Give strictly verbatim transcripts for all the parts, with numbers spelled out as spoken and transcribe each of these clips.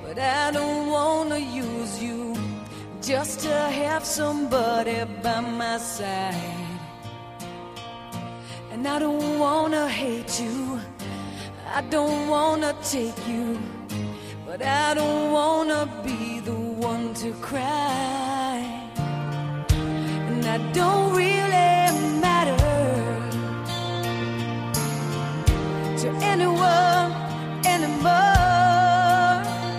but I don't wanna use you just to have somebody by my side. And I don't wanna hate you, I don't wanna take you, but I don't wanna be the one to cry. And I don't really matter to anyone anymore.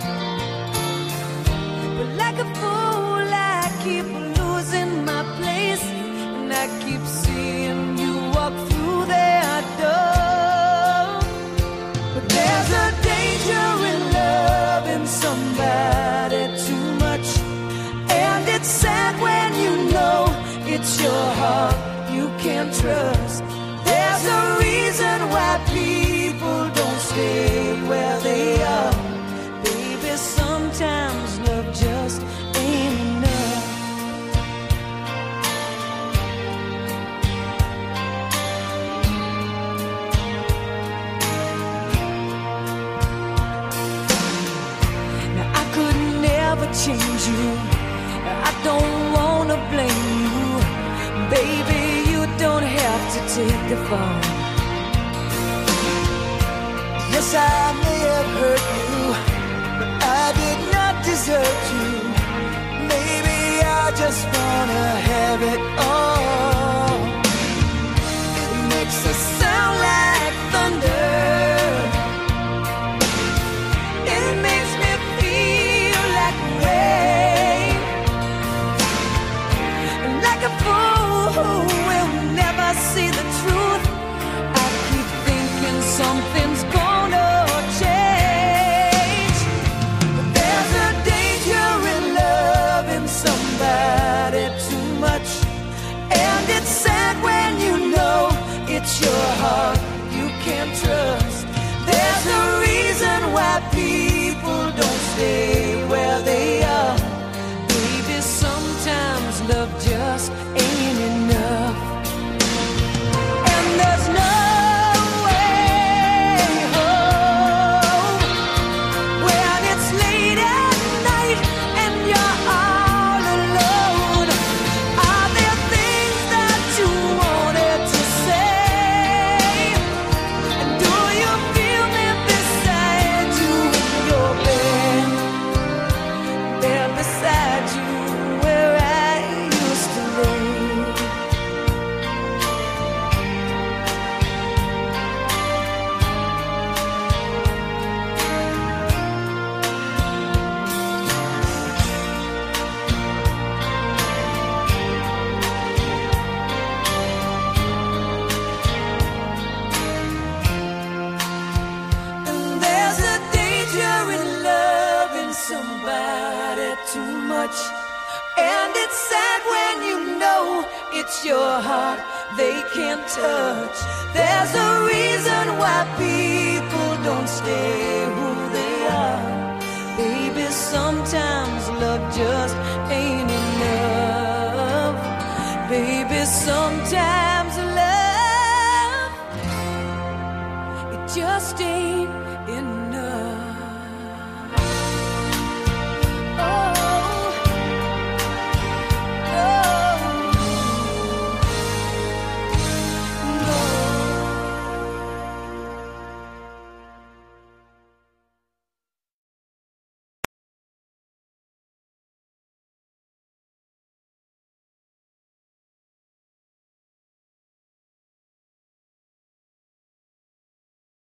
But like a fool I keep losing my place, and I keep seeing you walk through that door. But there's a danger in loving somebody too much, and it's sad when you know it's your heart you can't trust. There's a reason why people don't stay where they are. Baby, sometimes love just ain't enough. Now I could never change you, I don't wanna blame you. Baby, you don't have to take the fall. Yes, I may have hurt you, but I did not desert you. Maybe I just wanna have it all. It makes a sound like thunder, it makes me feel like rain, like a fool who will never see the truth. I keep thinking something's gonna change, but there's a danger in loving somebody too much, and it's sad when you know it's your heart you can't trust. There's a reason why people don't stay where they are. Baby, sometimes love just ain't enough. And there's no way home when it's late at night and you're all alone. Are there things that you wanted to say? And do you feel me beside you in your bed? There beside you where I used to lay. And there's a danger in loving somebody too much, and it's sad when you know it's your heart they can't touch. There's a reason why people don't stay who they are. Baby, sometimes love just ain't enough. Baby, sometimes love, it just ain't